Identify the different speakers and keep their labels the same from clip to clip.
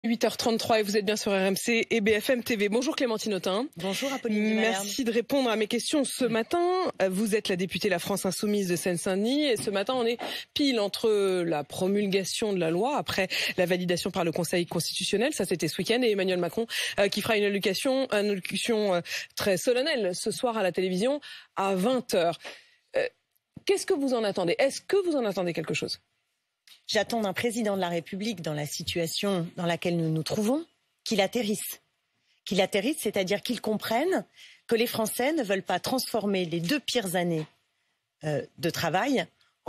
Speaker 1: 8h33 et vous êtes bien sur RMC et BFM TV. Bonjour Clémentine Autain.
Speaker 2: Bonjour Apolline.
Speaker 1: Merci de répondre à mes questions ce matin. Vous êtes la députée La France Insoumise de Seine-Saint-Denis et ce matin on est pile entre la promulgation de la loi après la validation par le Conseil constitutionnel, ça c'était ce week-end, et Emmanuel Macron qui fera une allocution très solennelle ce soir à la télévision à 20h. Qu'est-ce que vous en attendez? Est-ce que vous en attendez quelque chose?
Speaker 2: J'attends d'un président de la République, dans la situation dans laquelle nous nous trouvons, qu'il atterrisse. Qu'il atterrisse, c'est-à-dire qu'il comprenne que les Français ne veulent pas transformer les deux pires années de travail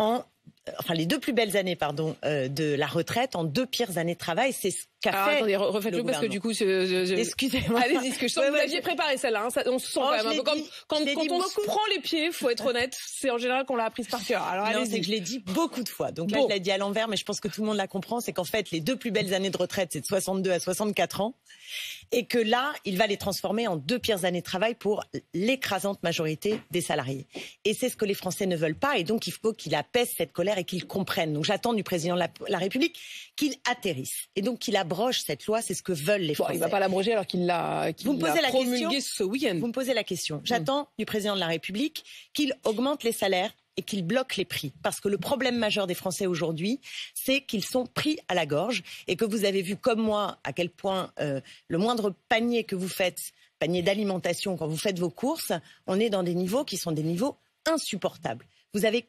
Speaker 2: les deux plus belles années, de la retraite en deux pires années de travail. C'est ce qu'a fait.
Speaker 1: Attendez, refaites-le parce que du coup,
Speaker 2: excusez-moi.
Speaker 1: Allez-y, parce que je sens que vous l'aviez préparé celle-là. Hein. On se sent quand même un peu comme quand on se prend les pieds. Faut être honnête, c'est en général qu'on l'a apprise par cœur. Alors
Speaker 2: non, c'est que je l'ai dit beaucoup de fois. Donc là, je l'ai dit à l'envers, mais je pense que tout le monde la comprend. C'est qu'en fait, les deux plus belles années de retraite, c'est de 62 à 64 ans, et que là, il va les transformer en deux pires années de travail pour l'écrasante majorité des salariés. Et c'est ce que les Français ne veulent pas, et donc il faut qu'il apaise cette colère et qu'il comprenne. Donc j'attends du président de la République qu'il atterrisse et donc qu'il abroge cette loi. C'est ce que veulent les Français.
Speaker 1: Il ne va pas l'abroger alors qu'il l'a promulguée ce week-end.
Speaker 2: Vous me posez la question. J'attends du président de la République qu'il augmente les salaires et qu'il bloque les prix. Parce que le problème majeur des Français aujourd'hui, c'est qu'ils sont pris à la gorge et que vous avez vu comme moi à quel point le moindre panier que vous faites, panier d'alimentation, quand vous faites vos courses, on est dans des niveaux qui sont des niveaux insupportables. Vous avez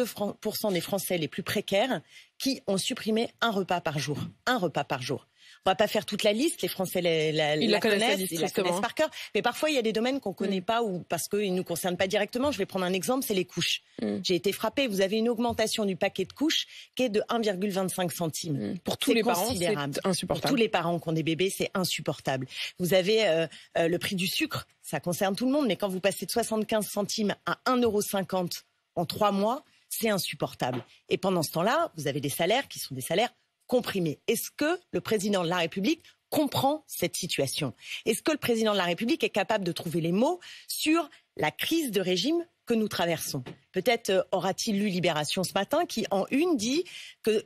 Speaker 2: 42% des Français les plus précaires qui ont supprimé un repas par jour. Un repas par jour. On ne va pas faire toute la liste, les Français la connaissent, ils la connaissent par cœur. Mais parfois, il y a des domaines qu'on ne connaît pas ou parce qu'ils ne nous concernent pas directement. Je vais prendre un exemple, c'est les couches. J'ai été frappée. Vous avez une augmentation du paquet de couches qui est de 1,25 centimes.
Speaker 1: Pour tous les parents, c'est insupportable.
Speaker 2: Pour tous les parents qui ont des bébés, c'est insupportable. Vous avez le prix du sucre, ça concerne tout le monde. Mais quand vous passez de 75 centimes à 1,50 € en 3 mois, c'est insupportable. Et pendant ce temps-là, vous avez des salaires qui sont des salaires comprimés. Est-ce que le président de la République comprend cette situation? Est-ce que le président de la République est capable de trouver les mots sur la crise de régime que nous traversons? Peut-être aura-t-il lu Libération ce matin qui, en une, dit que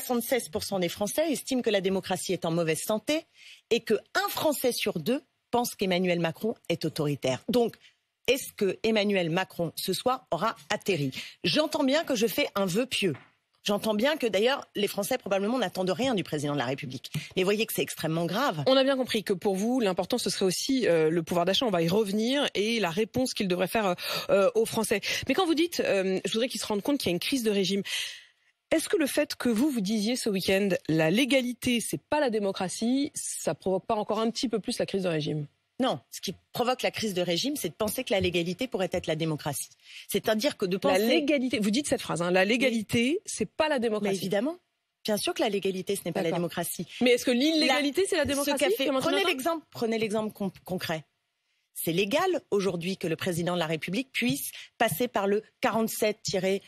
Speaker 2: 76% des Français estiment que la démocratie est en mauvaise santé et qu'un Français sur deux pense qu'Emmanuel Macron est autoritaire. Donc, est-ce que Emmanuel Macron, ce soir, aura atterri? J'entends bien que je fais un vœu pieux. J'entends bien que, d'ailleurs, les Français, probablement, n'attendent rien du président de la République. Mais voyez que c'est extrêmement grave.
Speaker 1: On a bien compris que pour vous, l'important, ce serait aussi le pouvoir d'achat. On va y revenir et la réponse qu'il devrait faire aux Français. Mais quand vous dites, je voudrais qu'ils se rendent compte qu'il y a une crise de régime, est-ce que le fait que vous disiez ce week-end, la légalité, c'est pas la démocratie, ça provoque pas encore un petit peu plus la crise de régime?
Speaker 2: Non, ce qui provoque la crise de régime, c'est de penser que la légalité pourrait être la démocratie. C'est-à-dire que de penser...
Speaker 1: La légalité, vous dites cette phrase, hein, la légalité, c'est pas la démocratie.
Speaker 2: Mais évidemment. Bien sûr que la légalité, ce n'est pas la démocratie.
Speaker 1: Mais est-ce que l'illégalité, c'est la démocratie?
Speaker 2: Prenez l'exemple concret. C'est légal aujourd'hui que le président de la République puisse passer par le 47-1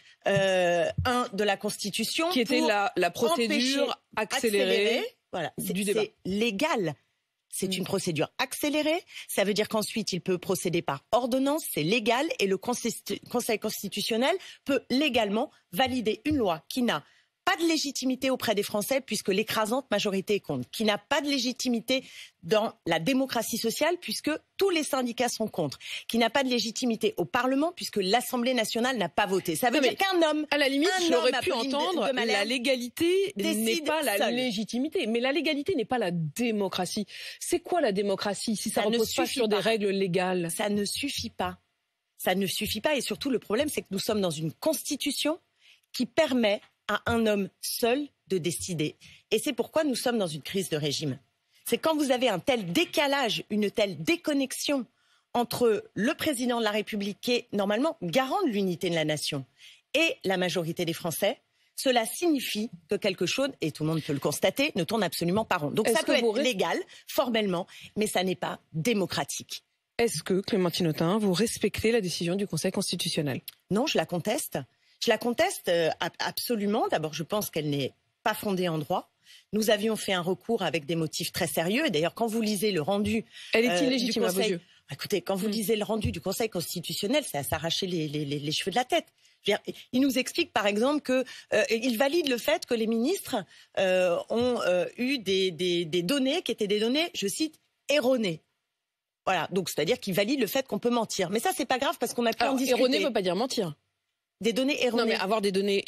Speaker 2: de la Constitution.
Speaker 1: Qui était la procédure accélérée du débat.
Speaker 2: C'est légal. C'est une procédure accélérée. Ça veut dire qu'ensuite, il peut procéder par ordonnance. C'est légal. Et le Conseil constitutionnel peut légalement valider une loi qui n'a pas de légitimité auprès des Français puisque l'écrasante majorité compte, qui n'a pas de légitimité dans la démocratie sociale puisque tous les syndicats sont contre, qui n'a pas de légitimité au Parlement puisque l'Assemblée nationale n'a pas voté. Ça veut dire qu'un homme,
Speaker 1: à la limite, j'aurais pu entendre la légalité n'est pas la légitimité, mais la légalité n'est pas la démocratie. C'est quoi la démocratie si ça ne repose pas sur des règles légales?
Speaker 2: Ça ne suffit pas. Ça ne suffit pas et surtout le problème c'est que nous sommes dans une constitution qui permet à un homme seul de décider. Et c'est pourquoi nous sommes dans une crise de régime. C'est quand vous avez un tel décalage, une telle déconnexion entre le président de la République, qui est normalement garant de l'unité de la nation, et la majorité des Français, cela signifie que quelque chose, et tout le monde peut le constater, ne tourne absolument pas rond. Donc ça peut être légal, formellement, mais ça n'est pas démocratique.
Speaker 1: Est-ce que, Clémentine Autain, vous respectez la décision du Conseil constitutionnel?
Speaker 2: Non, je la conteste. Je la conteste absolument. D'abord, je pense qu'elle n'est pas fondée en droit. Nous avions fait un recours avec des motifs très sérieux. Et d'ailleurs, quand vous lisez le rendu...
Speaker 1: Elle est illégitime à vos yeux?
Speaker 2: Écoutez, quand vous lisez le rendu du Conseil constitutionnel, c'est à s'arracher les cheveux de la tête. Il nous explique par exemple qu'il valide le fait que les ministres ont eu des données qui étaient des données, je cite, erronées. Voilà, donc c'est-à-dire qu'il valide le fait qu'on peut mentir. Mais ça, c'est pas grave parce qu'on a pu en discuter.
Speaker 1: Erroné ne veut pas dire mentir.
Speaker 2: Des données erronées.
Speaker 1: Non mais avoir des données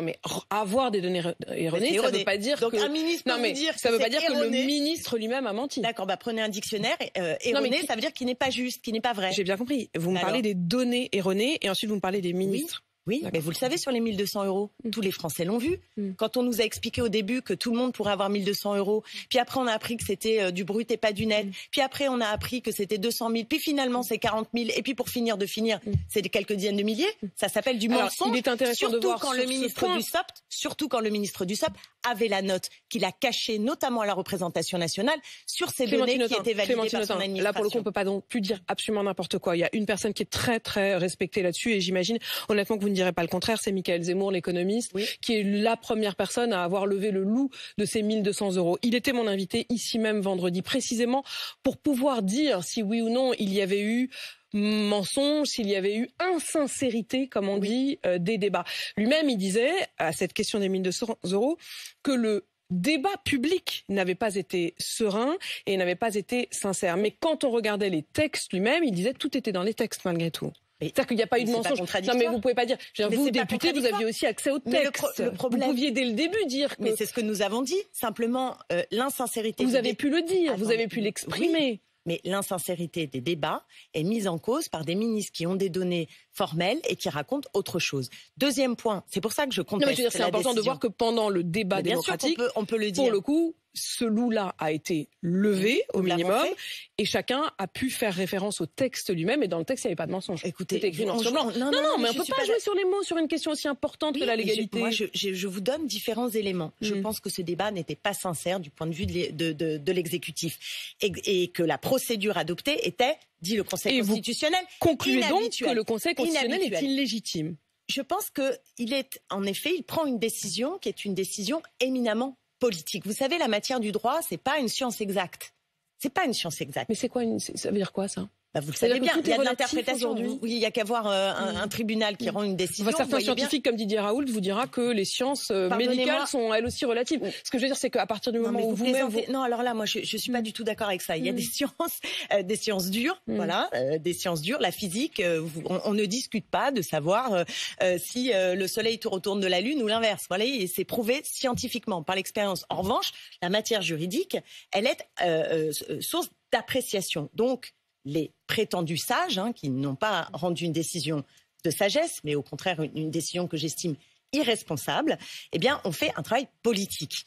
Speaker 1: erronées, ça veut pas dire
Speaker 2: donc
Speaker 1: que
Speaker 2: un ministre peut vous dire
Speaker 1: ça veut pas dire que le
Speaker 2: erroné.
Speaker 1: ministre lui-même a menti.
Speaker 2: D'accord, prenez un dictionnaire. Erroné, ça veut dire qu'il n'est pas juste, qu'il n'est pas vrai.
Speaker 1: J'ai bien compris. Vous me parlez des données erronées et ensuite vous me parlez des ministres.
Speaker 2: Oui, mais vous le savez, sur les 1 200 €, tous les Français l'ont vu. Quand on nous a expliqué au début que tout le monde pourrait avoir 1 200 €, puis après on a appris que c'était du brut et pas du net, puis après on a appris que c'était 200 000, puis finalement c'est 40 000, et puis pour finir, c'est des quelques dizaines de milliers. Ça s'appelle du mensonge.
Speaker 1: Il est intéressant de voir
Speaker 2: quand le ministre du SOP, surtout quand le ministre du SOP avait la note qu'il a cachée, notamment à la représentation nationale, sur ces données qui étaient validées par son administration.
Speaker 1: Là, pour le coup, on peut pas donc plus dire absolument n'importe quoi. Il y a une personne qui est très, très respectée là-dessus, et j'imagine, honnêtement, que vous ne direz pas le contraire. C'est Michael Zemmour, l'économiste, qui est la première personne à avoir levé le loup de ces 1 200 €. Il était mon invité ici même vendredi, précisément pour pouvoir dire si oui ou non il y avait eu mensonge, s'il y avait eu insincérité, comme on dit, des débats. Lui-même, il disait, à cette question des 1 200 € que le débat public n'avait pas été serein et n'avait pas été sincère. Mais quand on regardait les textes lui-même, il disait que tout était dans les textes malgré tout. C'est-à-dire qu'il n'y a pas eu de mensonge. Non, mais vous pouvez pas dire. Vous, député, vous aviez aussi accès au texte.
Speaker 2: Le problème,
Speaker 1: vous pouviez dès le début dire que...
Speaker 2: Mais c'est ce que nous avons dit. Simplement, l'insincérité...
Speaker 1: Vous avez pu le dire, vous avez pu l'exprimer.
Speaker 2: Oui. Mais l'insincérité des débats est mise en cause par des ministres qui ont des données formelles et qui racontent autre chose. Deuxième point, c'est pour ça que je conteste
Speaker 1: c'est important de voir que pendant le débat démocratique,
Speaker 2: on peut le dire.
Speaker 1: Pour le coup, ce loup-là a été levé au minimum et chacun a pu faire référence au texte lui-même, et dans le texte, il n'y avait pas de mensonge.
Speaker 2: Écoutez,
Speaker 1: c'est écrit noir sur blanc. Non, mais on ne peut pas jouer sur les mots sur une question aussi importante que la légalité.
Speaker 2: Moi, je vous donne différents éléments. Je pense que ce débat n'était pas sincère du point de vue de l'exécutif et que la procédure adoptée était, dit le Conseil constitutionnel,
Speaker 1: concluez donc que le Conseil constitutionnel est illégitime.
Speaker 2: Je pense il prend une décision qui est une décision éminemment politique. Vous savez, la matière du droit, c'est pas une science exacte. C'est pas une science exacte.
Speaker 1: Mais ça veut dire quoi, ça?
Speaker 2: Vous le savez bien, il y a de l'interprétation. Oui, il y a qu'à voir un tribunal qui rend une décision.
Speaker 1: Certains scientifiques, comme Didier Raoult, vous dira que les sciences médicales sont elles aussi relatives. Ce que je veux dire, c'est qu'à partir du moment où vous-même...
Speaker 2: Non, alors là, moi, je suis pas du tout d'accord avec ça. Il y a des sciences dures, voilà, des sciences dures. La physique, on ne discute pas de savoir si le Soleil tourne autour de la Lune ou l'inverse. Voilà, et c'est prouvé scientifiquement par l'expérience. En revanche, la matière juridique, elle est source d'appréciation. Donc, les prétendus sages, qui n'ont pas rendu une décision de sagesse, mais au contraire une décision que j'estime irresponsable, ont fait un travail politique.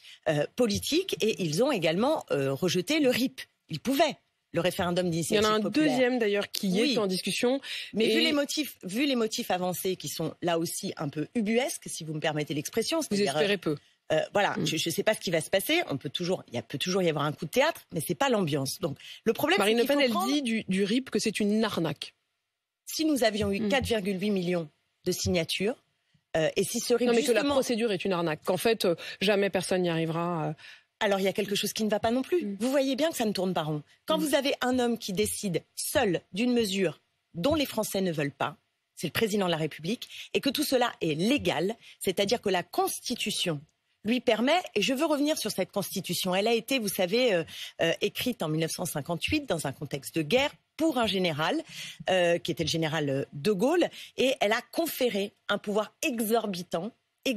Speaker 2: Et ils ont également rejeté le RIP. Ils pouvaient. Le référendum d'initiative populaire.
Speaker 1: Il y en a un deuxième d'ailleurs qui est en discussion.
Speaker 2: Mais vu les motifs avancés qui sont là aussi un peu ubuesques, si vous me permettez l'expression.
Speaker 1: Vous espérez peu.
Speaker 2: Je ne sais pas ce qui va se passer. Il peut toujours y avoir un coup de théâtre, mais c'est pas l'ambiance. Donc le problème,
Speaker 1: Marine Le Pen, elle dit du RIP que c'est une arnaque.
Speaker 2: Si nous avions eu 4,8 millions de signatures, et si ce RIP
Speaker 1: mais que la procédure est une arnaque, qu'en fait jamais personne n'y arrivera.
Speaker 2: Alors il y a quelque chose qui ne va pas non plus. Vous voyez bien que ça ne tourne pas rond. Quand vous avez un homme qui décide seul d'une mesure dont les Français ne veulent pas, c'est le président de la République, et que tout cela est légal, c'est-à-dire que la Constitution lui permet, et je veux revenir sur cette Constitution, elle a été, vous savez, écrite en 1958 dans un contexte de guerre pour un général, qui était le général de Gaulle, et elle a conféré un pouvoir exorbitant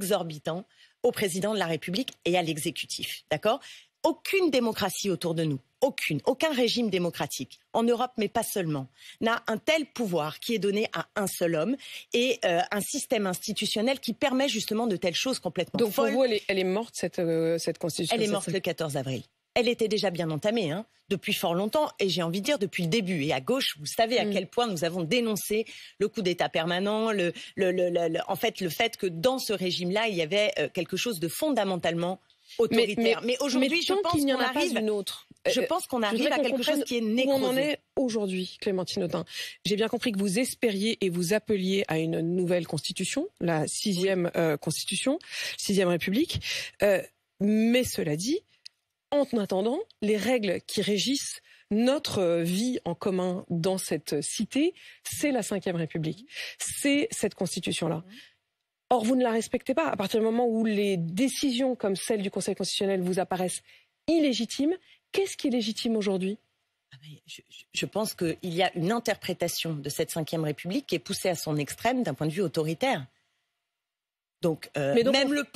Speaker 2: au président de la République et à l'exécutif. D'accord ? Aucune démocratie autour de nous, aucun régime démocratique, en Europe, mais pas seulement, n'a un tel pouvoir qui est donné à un seul homme et un système institutionnel qui permet justement de telles choses complètement folles.
Speaker 1: Donc pour vous, elle est morte, cette Constitution?
Speaker 2: Elle est morte le 14 avril. Elle était déjà bien entamée, depuis fort longtemps, et j'ai envie de dire depuis le début. Et à gauche, vous savez à quel point nous avons dénoncé le coup d'État permanent, en fait, le fait que dans ce régime-là, il y avait quelque chose de fondamentalement autoritaire. Mais aujourd'hui, je pense qu'on arrive une autre. Je pense qu'on arrive à quelque chose qui est nécrosé.
Speaker 1: Où on en est aujourd'hui, Clémentine Autain. J'ai bien compris que vous espériez et vous appeliez à une nouvelle constitution, la 6e constitution, 6e République. Mais cela dit, en attendant, les règles qui régissent notre vie en commun dans cette cité, c'est la 5e République. C'est cette constitution-là. Or, vous ne la respectez pas. À partir du moment où les décisions comme celle du Conseil constitutionnel vous apparaissent illégitimes, qu'est-ce qui est légitime aujourd'hui ?
Speaker 2: Je pense qu'il y a une interprétation de cette Ve République qui est poussée à son extrême d'un point de vue autoritaire. Donc, même le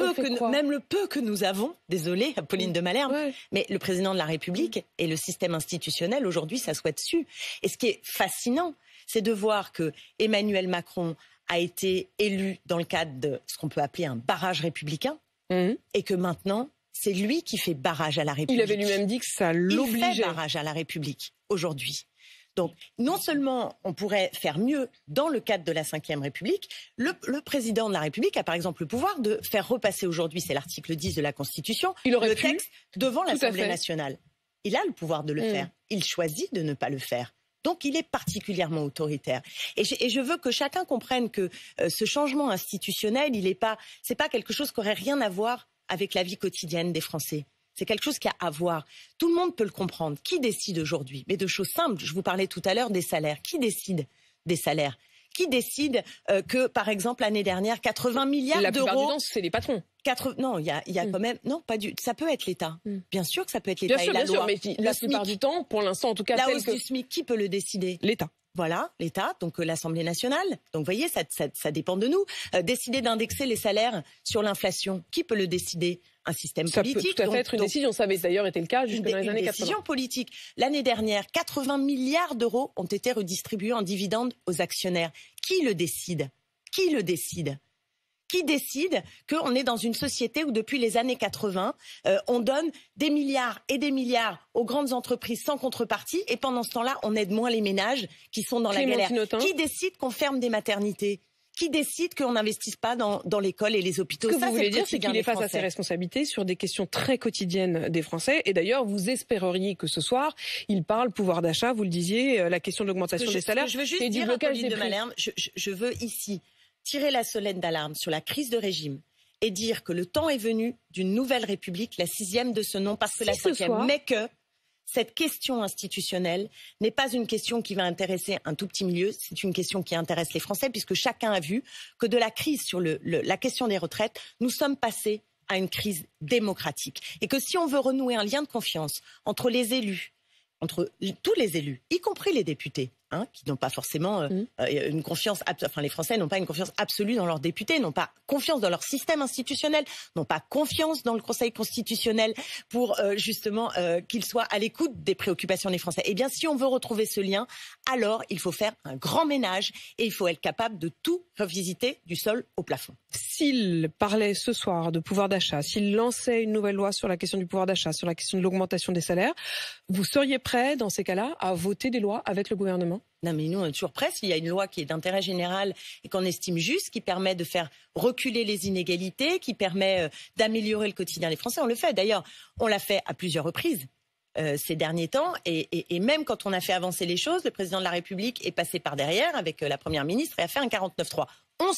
Speaker 2: peu que nous avons, désolée, Pauline de Malherbe, mais le président de la République et le système institutionnel aujourd'hui s'assoient dessus. Et ce qui est fascinant, c'est de voir que Emmanuel Macron a été élu dans le cadre de ce qu'on peut appeler un barrage républicain, et que maintenant, c'est lui qui fait barrage à la République.
Speaker 1: Il avait lui-même dit que ça l'obligeait.
Speaker 2: Il fait barrage à la République aujourd'hui. Donc, non seulement on pourrait faire mieux dans le cadre de la Ve République, le président de la République a par exemple le pouvoir de faire repasser aujourd'hui, c'est l'article 10 de la Constitution, le texte devant l'Assemblée nationale. Il a le pouvoir de le faire. Il choisit de ne pas le faire. Donc, il est particulièrement autoritaire. Et je veux que chacun comprenne que ce changement institutionnel, c'est pas quelque chose qui aurait rien à voir avec la vie quotidienne des Français. C'est quelque chose qui a à voir. Tout le monde peut le comprendre. Qui décide aujourd'hui? Mais de choses simples. Je vous parlais tout à l'heure des salaires. Qui décide des salaires? Qui décide que, par exemple, l'année dernière, 80 milliards d'euros...
Speaker 1: La plupart du temps, c'est les patrons.
Speaker 2: Non, il y a quand même... Non, pas du... Ça peut être l'État. Bien sûr que ça peut être l'État et la loi.
Speaker 1: Bien sûr, mais la plupart du temps, pour l'instant, en tout cas...
Speaker 2: La hausse du SMIC, qui peut le décider?
Speaker 1: L'État.
Speaker 2: Voilà, l'État, donc l'Assemblée nationale. Donc, vous voyez, ça dépend de nous. Décider d'indexer les salaires sur l'inflation, qui peut le décider? Un système politique.
Speaker 1: Ça peut tout à fait être une décision. Ça avait d'ailleurs été le cas jusque dans les années 80. Une
Speaker 2: décision politique. L'année dernière, 80 milliards d'euros ont été redistribués en dividendes aux actionnaires. Qui le décide? Qui le décide? Qui décide qu'on est dans une société où depuis les années 80, on donne des milliards et des milliards aux grandes entreprises sans contrepartie et pendant ce temps-là, on aide moins les ménages qui sont dans la galère. Qui décide qu'on ferme des maternités? Qui décide qu'on n'investisse pas dans l'école et les hôpitaux?
Speaker 1: Ce que vous voulez dire, c'est qu'il est face à ses responsabilités sur des questions très quotidiennes des Français. Et d'ailleurs, vous espéreriez que ce soir, il parle pouvoir d'achat, vous le disiez, la question de l'augmentation des salaires.
Speaker 2: Je veux juste dire à Pauline de Malherbe, je veux ici tirer la sonnette d'alarme sur la crise de régime et dire que le temps est venu d'une nouvelle République, la 6e de ce nom, parce que la 5e, mais que cette question institutionnelle n'est pas une question qui va intéresser un tout petit milieu, c'est une question qui intéresse les Français, puisque chacun a vu que de la crise sur la question des retraites, nous sommes passés à une crise démocratique. Et que si on veut renouer un lien de confiance entre les élus, entre tous les élus, y compris les députés, qui n'ont pas forcément une confiance, enfin les Français n'ont pas une confiance absolue dans leurs députés, n'ont pas confiance dans leur système institutionnel, n'ont pas confiance dans le Conseil constitutionnel pour justement qu'il soit à l'écoute des préoccupations des Français. Eh bien, si on veut retrouver ce lien, alors il faut faire un grand ménage et il faut être capable de tout revisiter du sol au plafond.
Speaker 1: S'il parlait ce soir de pouvoir d'achat, s'il lançait une nouvelle loi sur la question du pouvoir d'achat, sur la question de l'augmentation des salaires, vous seriez prêt, dans ces cas-là, à voter des lois avec le gouvernement ?
Speaker 2: Non, mais nous, on est toujours prêts. S'il y a une loi qui est d'intérêt général et qu'on estime juste, qui permet de faire reculer les inégalités, qui permet d'améliorer le quotidien des Français, on le fait. D'ailleurs, on l'a fait à plusieurs reprises ces derniers temps. Et même quand on a fait avancer les choses, le président de la République est passé par derrière avec la Première ministre et a fait un 49-3. 11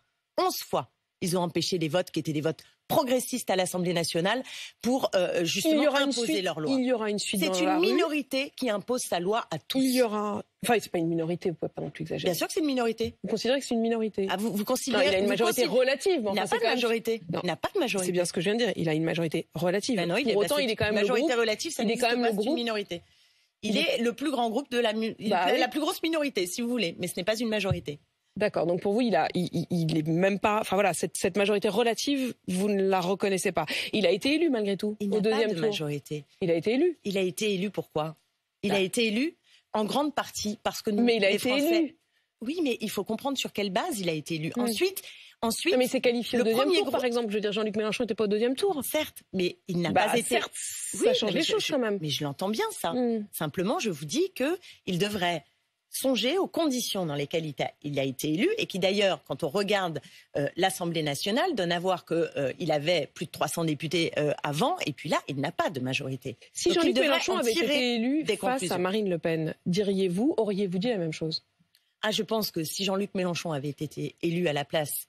Speaker 2: fois, ils ont empêché des votes qui étaient des votes progressistes à l'Assemblée nationale pour justement imposer leur loi.
Speaker 1: Il y aura une suite.
Speaker 2: C'est une minorité qui impose sa loi à tous.
Speaker 1: Il y aura... Enfin, c'est pas une minorité, vous pouvez pas non plus exagérer.
Speaker 2: Bien sûr que c'est une minorité.
Speaker 1: Vous considérez que c'est une minorité?
Speaker 2: Vous considérez...
Speaker 1: Non, il a une majorité relative.
Speaker 2: Il n'a pas de majorité. Il n'a pas de majorité.
Speaker 1: C'est bien ce que je viens de dire. Il a une majorité relative.
Speaker 2: Ben non,
Speaker 1: pour autant, il est quand même
Speaker 2: majorité relative, ça
Speaker 1: n'existe pas,
Speaker 2: c'est une minorité. Il est le plus grand groupe de la plus grosse minorité, si vous voulez, mais ce n'est pas une majorité.
Speaker 1: D'accord. Donc pour vous, il est même pas. Enfin voilà, cette majorité relative, vous ne la reconnaissez pas. Il a été élu malgré tout.
Speaker 2: Il n'a pas de majorité.
Speaker 1: Il a été élu.
Speaker 2: Il a été élu pourquoi? Il a été élu en grande partie parce que nous,
Speaker 1: mais il a
Speaker 2: les
Speaker 1: été
Speaker 2: Français...
Speaker 1: élu.
Speaker 2: Oui, mais il faut comprendre sur quelle base il a été élu. Ensuite,
Speaker 1: mais c'est qualifié au deuxième tour, par exemple. Je veux dire, Jean-Luc Mélenchon n'était pas au deuxième tour.
Speaker 2: Certes, mais il n'a pas été.
Speaker 1: Certes, ça change les choses quand même.
Speaker 2: Mais je l'entends bien, ça. Simplement, je vous dis qu'il devrait songer aux conditions dans lesquelles il a été élu et qui d'ailleurs, quand on regarde l'Assemblée nationale, donne à voir qu'il avait plus de 300 députés avant et puis là, il n'a pas de majorité.
Speaker 1: Si Jean-Luc Mélenchon avait été élu face à Marine Le Pen, auriez-vous dit la même chose?
Speaker 2: Je pense que si Jean-Luc Mélenchon avait été élu à la place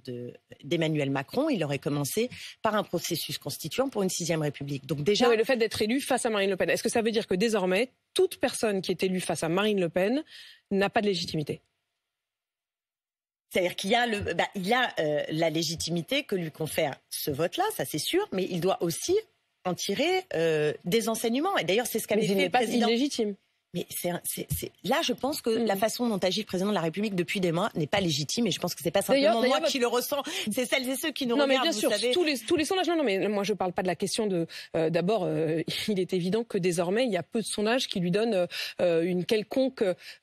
Speaker 2: d'Emmanuel Macron, il aurait commencé par un processus constituant pour une 6e République. Donc déjà,
Speaker 1: le fait d'être élu face à Marine Le Pen, est-ce que ça veut dire que désormais, toute personne qui est élue face à Marine Le Pen n'a pas de légitimité?
Speaker 2: C'est-à-dire qu'il y a la légitimité que lui confère ce vote-là, ça c'est sûr, mais il doit aussi en tirer des enseignements. Et d'ailleurs, c'est ce qu'avait fait le président.
Speaker 1: Il n'est pas illégitime.
Speaker 2: Mais là, je pense que la façon dont agit le président de la République depuis des mois n'est pas légitime, et je pense que c'est pas simplement moi qui le ressens, c'est celles et ceux qui nous regardent.
Speaker 1: Non, mais bien sûr,
Speaker 2: savez.
Speaker 1: tous les sondages. Non, mais moi je parle pas de la question de. D'abord, il est évident que désormais il y a peu de sondages qui lui donnent une quelconque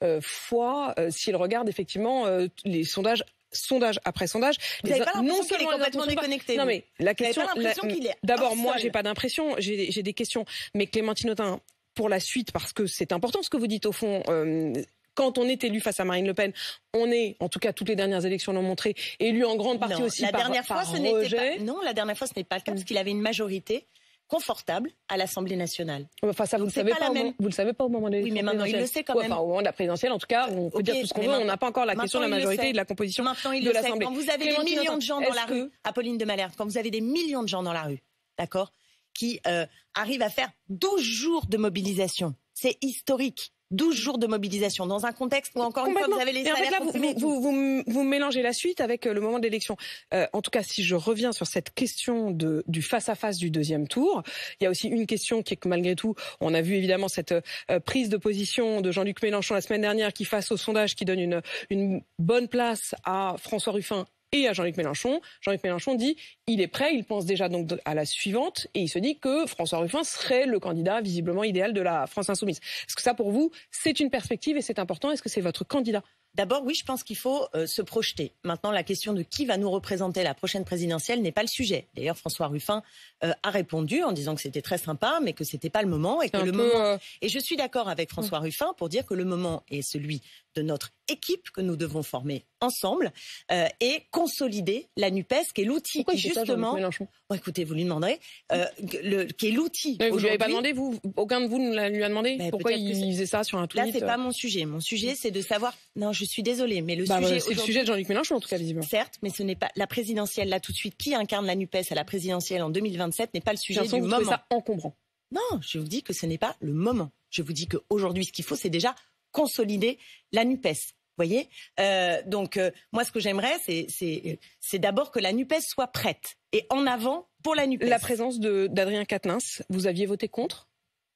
Speaker 1: foi s'il regarde effectivement les sondages. Sondage après sondage.
Speaker 2: Vous n'avez pas l'impression qu'il est complètement déconnecté?
Speaker 1: Non, mais la question. D'abord, moi,
Speaker 2: seul.
Speaker 1: j'ai pas d'impression. J'ai des questions. Mais Clémentine Autain, pour la suite, parce que c'est important ce que vous dites au fond. Quand on est élu face à Marine Le Pen, on est, en tout cas toutes les dernières élections l'ont montré, élu en grande partie aussi par rejet.
Speaker 2: Non, la dernière fois ce n'est pas le cas parce qu'il avait une majorité confortable à l'Assemblée nationale.
Speaker 1: Enfin, ça, vous le savez pas vous le savez pas au moment des élections.
Speaker 2: Oui, mais maintenant il le sait quand même.
Speaker 1: Enfin, au moment de la présidentielle, en tout cas, on peut dire tout ce qu'on veut. On n'a pas encore la question de la majorité et de la composition de l'Assemblée.
Speaker 2: Quand vous avez des millions de gens dans la rue, Apolline de Malherbe, quand vous avez des millions de gens dans la rue, d'accord, qui arrivent à faire 12 jours de mobilisation, c'est historique. 12 jours de mobilisation dans un contexte où encore une fois vous avez les salaires.
Speaker 1: En fait, là, vous mélangez la suite avec le moment de l'élection. En tout cas, si je reviens sur cette question du face-à-face du deuxième tour, il y a aussi une question qui est que malgré tout, on a vu évidemment cette prise de position de Jean-Luc Mélenchon la semaine dernière qui, face au sondage, qui donne une bonne place à François Ruffin et à Jean-Luc Mélenchon. Jean-Luc Mélenchon dit il est prêt, il pense déjà donc à la suivante et il se dit que François Ruffin serait le candidat visiblement idéal de la France insoumise. Est-ce que ça pour vous c'est une perspective et c'est important? Est-ce que c'est votre candidat?
Speaker 2: D'abord, oui, je pense qu'il faut se projeter. Maintenant, la question de qui va nous représenter à la prochaine présidentielle n'est pas le sujet. D'ailleurs, François Ruffin a répondu en disant que c'était très sympa, mais que c'était pas le moment et que le moment. Et je suis d'accord avec François Ruffin pour dire que le moment est celui de notre équipe que nous devons former ensemble et consolider la NUPES, qui est l'outil qui justement. Écoutez, vous lui demanderez, qui est l'outil.
Speaker 1: Vous lui avez pas demandé, vous, aucun de vous ne lui a demandé pourquoi il faisait ça sur un tweet.
Speaker 2: Là, c'est pas mon sujet. Mon sujet, c'est de savoir. Non, je suis désolée, mais le sujet.
Speaker 1: C'est le sujet de Jean-Luc Mélenchon, en tout cas, visiblement.
Speaker 2: Certes, mais ce n'est pas la présidentielle là tout de suite. Qui incarne la NUPES à la présidentielle en 2027 n'est pas le sujet du moment. Vous trouvez ça
Speaker 1: encombrant? Non,
Speaker 2: je vous dis que ce n'est pas le moment. Je vous dis qu'aujourd'hui, ce qu'il faut, c'est déjà consolider la NUPES. Vous voyez, donc moi, ce que j'aimerais, c'est d'abord que la NUPES soit prête et en avant pour la NUPES.
Speaker 1: La présence d'Adrien Quatennens, vous aviez voté contre?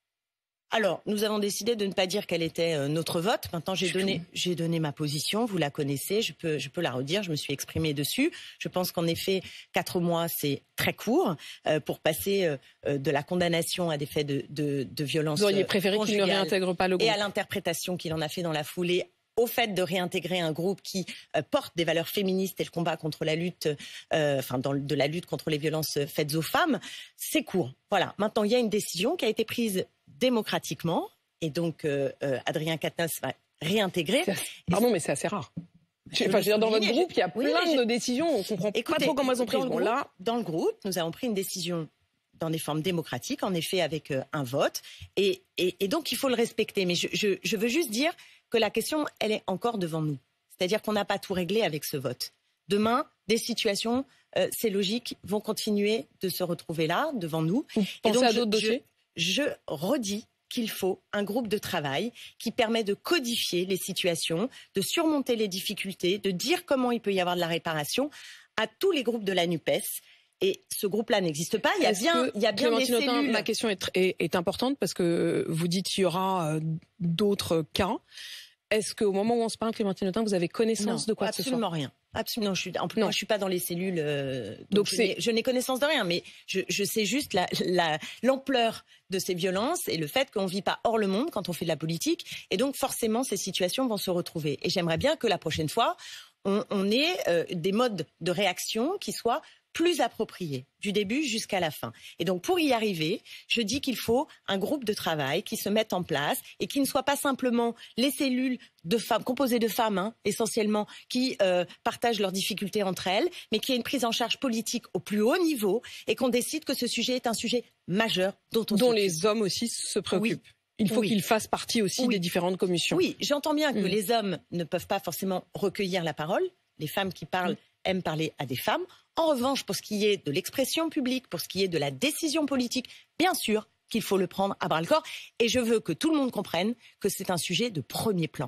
Speaker 2: Alors, nous avons décidé de ne pas dire quel était notre vote. Maintenant, j'ai donné ma position, vous la connaissez, je peux la redire, je me suis exprimée dessus. Je pense qu'en effet, 4 mois, c'est très court pour passer de la condamnation à des faits de violence.
Speaker 1: Vous auriez préféré qu'il ne réintègre pas le groupe.
Speaker 2: Et à l'interprétation qu'il en a fait dans la foulée, au fait de réintégrer un groupe qui porte des valeurs féministes et le combat contre la lutte, de la lutte contre les violences faites aux femmes, c'est court. Voilà. Maintenant, il y a une décision qui a été prise démocratiquement et donc Adrien Quatennens va réintégrer.
Speaker 1: Pardon, mais c'est assez rare. Dans votre groupe, il y a plein de décisions, on comprend pas trop comment elles ont prises.
Speaker 2: Dans le groupe, nous avons pris une décision dans des formes démocratiques, en effet avec un vote, et donc il faut le respecter. Mais je veux juste dire que la question, elle est encore devant nous. C'est-à-dire qu'on n'a pas tout réglé avec ce vote. Demain, des situations, c'est logique, vont continuer de se retrouver là, devant nous.
Speaker 1: Et donc, à d'autres dossiers ?
Speaker 2: Je redis qu'il faut un groupe de travail qui permet de codifier les situations, de surmonter les difficultés, de dire comment il peut y avoir de la réparation à tous les groupes de la NUPES. Et ce groupe-là n'existe pas. Il y a bien des cellules.
Speaker 1: Ma question est importante parce que vous dites qu'il y aura d'autres cas. Est-ce qu'au moment où on se parle, Clémentine Autain, vous avez connaissance de quoi que ce soit ?
Speaker 2: Absolument rien. Absolument. Moi, je suis pas dans les cellules. Donc je n'ai connaissance de rien. Mais je sais juste l'ampleur de ces violences et le fait qu'on vit pas hors le monde quand on fait de la politique. Et donc forcément, ces situations vont se retrouver. Et j'aimerais bien que la prochaine fois, on ait des modes de réaction qui soient plus approprié, du début jusqu'à la fin. Et donc, pour y arriver, je dis qu'il faut un groupe de travail qui se mette en place et qui ne soit pas simplement les cellules de femmes, composées de femmes, essentiellement, qui partagent leurs difficultés entre elles, mais qui ait une prise en charge politique au plus haut niveau et qu'on décide que ce sujet est un sujet majeur dont
Speaker 1: les hommes aussi se préoccupent. Oui. Il faut qu'ils fassent partie aussi des différentes commissions.
Speaker 2: Oui, j'entends bien que les hommes ne peuvent pas forcément recueillir la parole. Les femmes qui parlent aiment parler à des femmes. En revanche, pour ce qui est de l'expression publique, pour ce qui est de la décision politique, bien sûr qu'il faut le prendre à bras-le-corps. Et je veux que tout le monde comprenne que c'est un sujet de premier plan.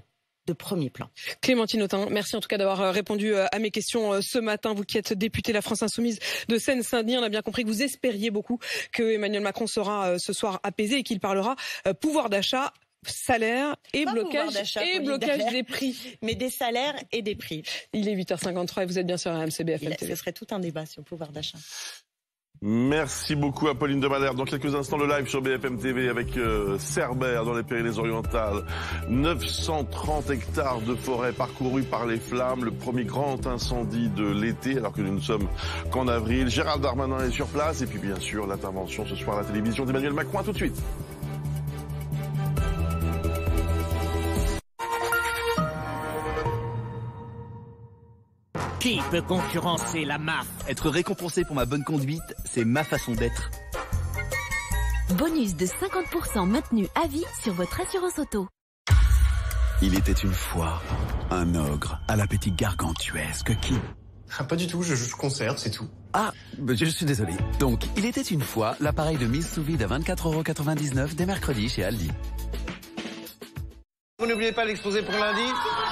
Speaker 2: de premier plan.
Speaker 1: Clémentine Autain, merci en tout cas d'avoir répondu à mes questions ce matin. Vous qui êtes députée La France Insoumise de Seine-Saint-Denis, on a bien compris que vous espériez beaucoup que Emmanuel Macron sera ce soir apaisé et qu'il parlera pouvoir d'achat, salaire et blocage des prix.
Speaker 2: Mais des salaires et des prix.
Speaker 1: Il est 8h53 et vous êtes bien sur RMC BFM TV.
Speaker 2: Ce serait tout un débat sur le pouvoir d'achat.
Speaker 3: Merci beaucoup Apolline de Malherbe. Dans quelques instants, le live sur BFM TV avec Cerbère dans les Pyrénées-Orientales. 930 hectares de forêt parcourus par les flammes. Le premier grand incendie de l'été, alors que nous ne sommes qu'en avril. Gérald Darmanin est sur place. Et puis bien sûr, l'intervention ce soir à la télévision d'Emmanuel Macron. À tout de suite.
Speaker 4: Qui peut concurrencer la MAF?
Speaker 5: Être récompensé pour ma bonne conduite, c'est ma façon d'être.
Speaker 6: Bonus de 50% maintenu à vie sur votre assurance auto.
Speaker 7: Il était une fois un ogre à l'appétit gargantuesque qui...
Speaker 8: Ah, pas du tout, je juste concert, c'est tout.
Speaker 7: Ah, je suis désolé. Donc, il était une fois l'appareil de mise sous vide à 24,99 € dès mercredi chez Aldi.
Speaker 8: Vous n'oubliez pas l'exposé pour lundi?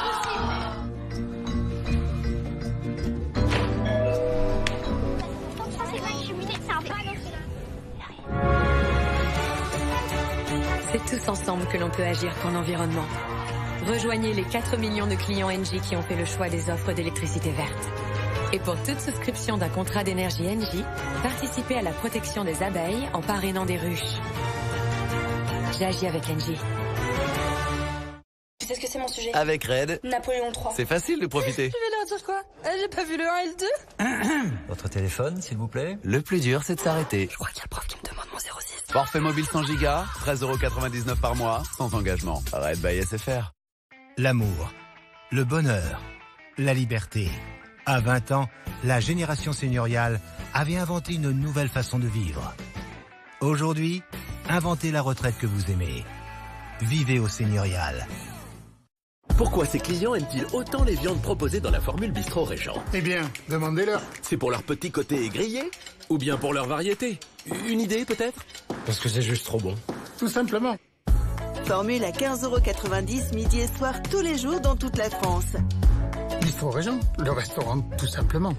Speaker 6: C'est tous ensemble que l'on peut agir pour l'environnement. Rejoignez les 4 millions de clients Engie qui ont fait le choix des offres d'électricité verte. Et pour toute souscription d'un contrat d'énergie Engie, participez à la protection des abeilles en parrainant des ruches. J'agis avec Engie.
Speaker 9: Tu sais ce que c'est mon sujet?
Speaker 5: Avec Red,
Speaker 9: Napoléon III.
Speaker 5: c'est facile de profiter.
Speaker 9: Je vais leur dire quoi? J'ai pas vu le 1 et le 2.
Speaker 5: Votre téléphone, s'il vous plaît. Le plus dur, c'est de s'arrêter.
Speaker 9: Je crois qu'il y a le prof qui me demande mon 06.
Speaker 7: Forfait mobile 100 gigas, 13,99 € par mois, sans engagement. Red by SFR.
Speaker 10: L'amour, le bonheur, la liberté. À 20 ans, la génération seigneuriale avait inventé une nouvelle façon de vivre. Aujourd'hui, inventez la retraite que vous aimez. Vivez au seigneurial.
Speaker 11: Pourquoi ces clients aiment-ils autant les viandes proposées dans la formule Bistrot Régent?
Speaker 8: Eh bien, demandez-leur.
Speaker 11: C'est pour leur petit côté grillé? Ou bien pour leur variété? Une idée peut-être?
Speaker 8: Parce que c'est juste trop bon. Tout simplement.
Speaker 12: Formule à 15,90 € midi et soir tous les jours dans toute la France.
Speaker 8: Bistrot Régent, le restaurant tout simplement.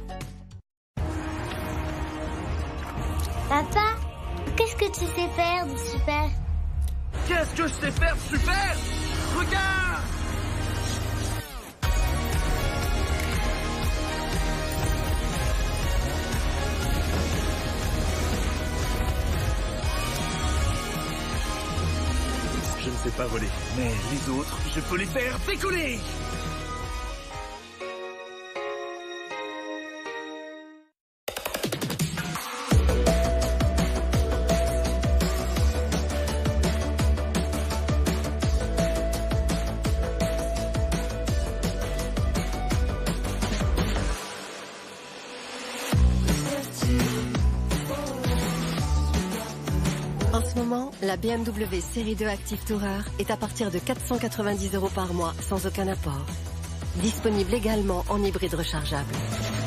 Speaker 13: Papa, qu'est-ce que tu sais faire de super?
Speaker 4: Qu'est-ce que je sais faire de super? Regarde!
Speaker 11: Je ne sais pas voler, mais les autres, je peux les faire décoller.
Speaker 6: En ce moment, la BMW Série 2 Active Tourer est à partir de 490 € par mois, sans aucun apport. Disponible également en hybride rechargeable.